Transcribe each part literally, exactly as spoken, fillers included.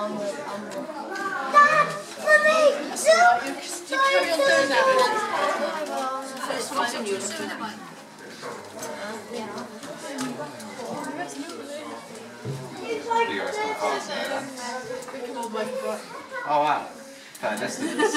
Dad, Mummy, look! You carry on doing that. First one you were doing that. You guys come fast now. Oh wow, fair distance.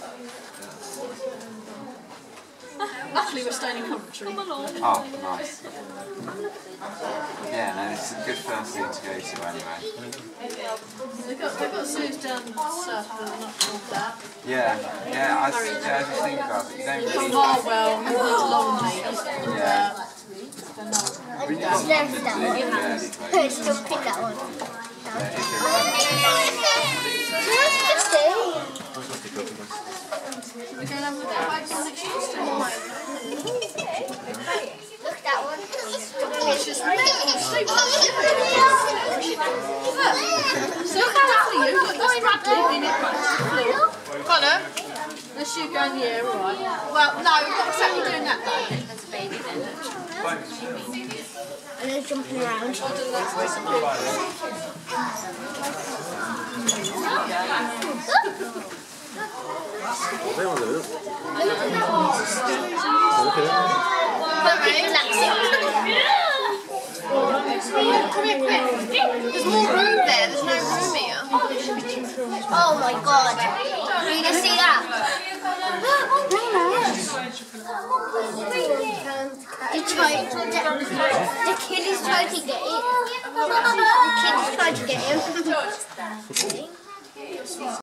Luckily we're staying in Coventry. Oh, nice. Yeah, no, it's a good first thing to go to anyway. They've got, they've got zoos down south, but they're not called that. Yeah, yeah, I, yeah, I just think about it. You don't really... Marwell, Longley, Yeah. I just left that one. Let's just pick that one. We're going to have a look at next Tuesday. Look at that one. It's just really cool. Sleep on the So look how for you, look, that's Bradley in it. Connor, unless you go in the air, alright. Well, no, we're not exactly doing that though. There's a baby then. And then jumping around. They want to do it. Look at it. Come here, quick. There's more room there, there's no room here. Oh my god. Can you see that? The, try, the, the kid is trying to get it. The kid is trying to get him.